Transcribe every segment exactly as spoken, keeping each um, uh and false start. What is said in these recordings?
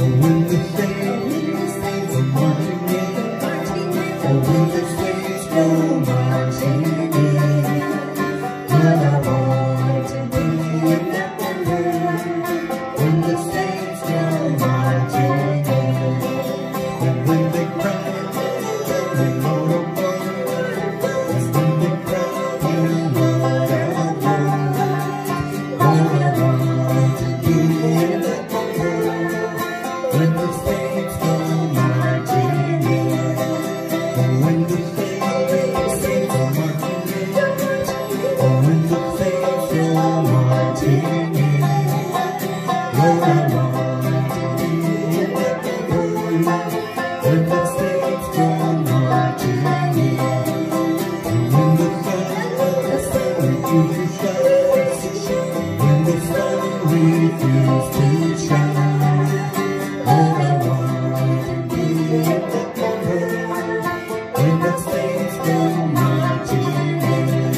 when the saints are marching in, oh, when the saints go marching in, Lord, I want to be in that number, when the saints go marching in, and when they cry, they Lord of God, and when they cry, you Lord of God, Lord, I want to be in that number, when the saints go marching in, and when the saints go marching in, oh, when the saints go marching in, Lord, I want to be in that number, when the saints go marching in, and when the sun refuses to shine, when the sun refuses to shine, Lord, I want to be in that number, when the saints go marching in,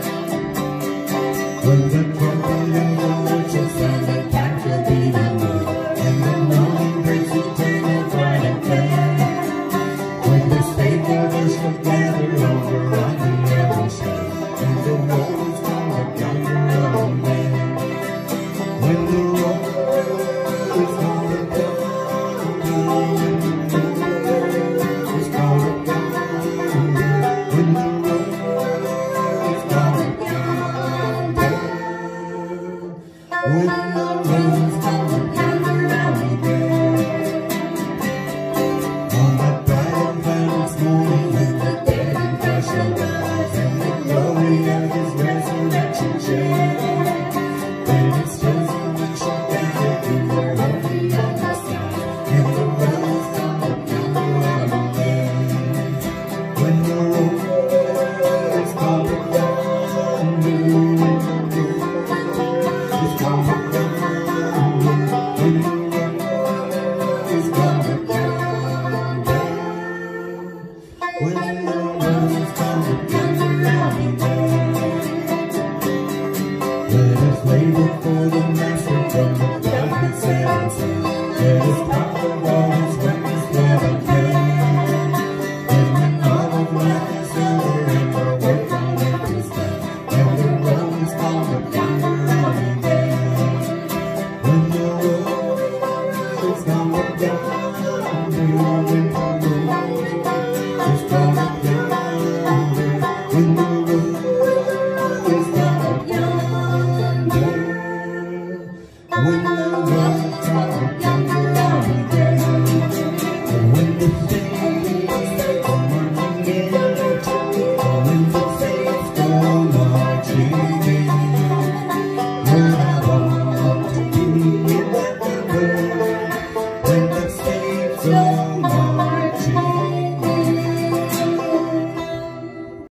when the trumpet and the watches and the taps will be no more, and the morning breaks eternal bright and fair, when the stakeholders will gather over on the other side, and the road is gonna come on there, when the road is gonna come, when the road is gonna come, when the road is gonna come down, when the road's gonna gather around me there, on that bright and cloudless morning when the dead in flesh shall rise, and the glory of His resurrection share.